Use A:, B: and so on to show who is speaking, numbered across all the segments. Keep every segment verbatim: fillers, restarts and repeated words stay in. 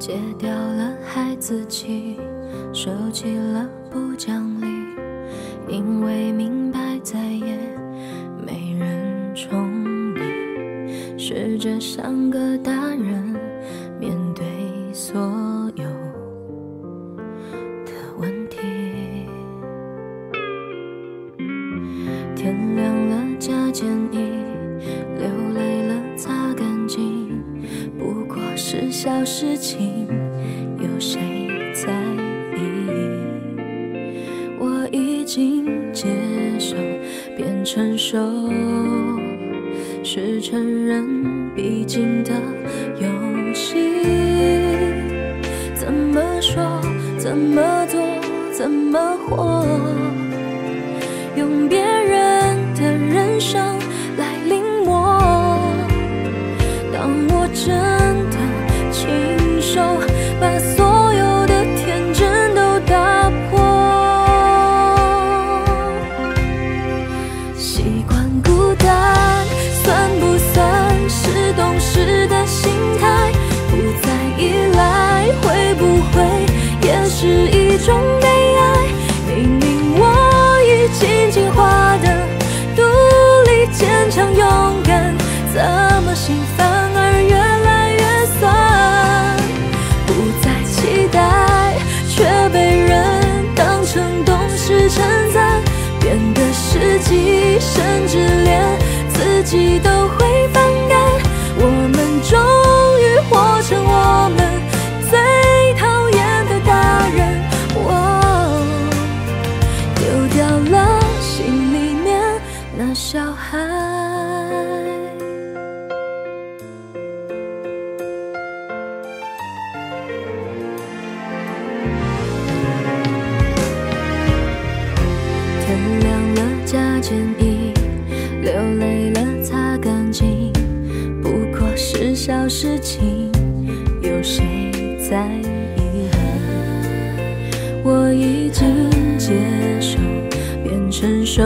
A: 戒掉了孩子气，收起了不讲理，因为明白再也没人宠你，试着像个大人面对所有的问题。天亮了加件衣，流泪了擦干净，不过是小事情，有谁在意？我已经接受变成熟，是成人必经的游戏。怎么说，怎么做，怎么活，用别人的人生来临我。当我真的亲手把所有的天真都打破，习惯孤单算不算是懂事的心态？不再依赖会不会也是一种悲哀？明明我已经进化的独立坚强勇敢，怎么心反而越来越酸？不再期待却被人当成懂事称赞，变得实际，甚至连自己都会反感。我们终于活成我们最讨厌的大人，我丢掉了心里面那小孩。天亮了加件衣，流泪了擦干净，不过是小事情，有谁在意？我已经接受变成熟，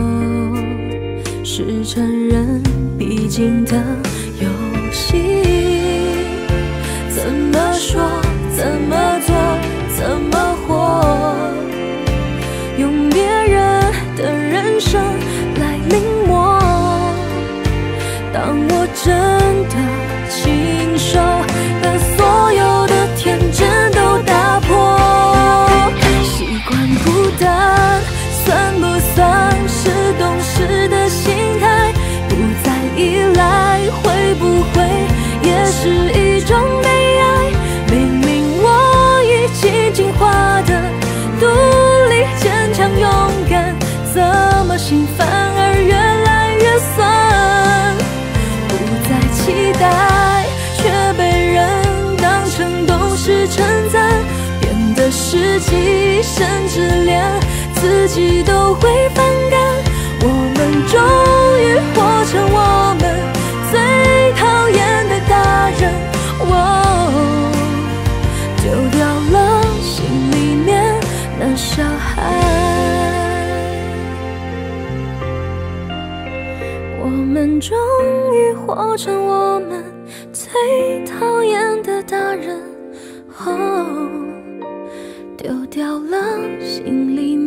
A: 是成人必经的游戏。怎么说，怎么做，怎么活，用别人的人生来临我。当我真的亲手把所有的天真都打破，习惯孤单算不算是懂事的心态？不再依赖会不会也是一种悲哀？明明我已经进化的独立坚强勇敢，怎么心反而越来越酸？不再期待却被人当成懂事称赞，变得实际，甚至连自己都会反感。我们终于活成我们最讨厌的大人，哦，丢掉了心里面那小孩。我们终于活成我们最讨厌的大人，哦，丢掉了心里面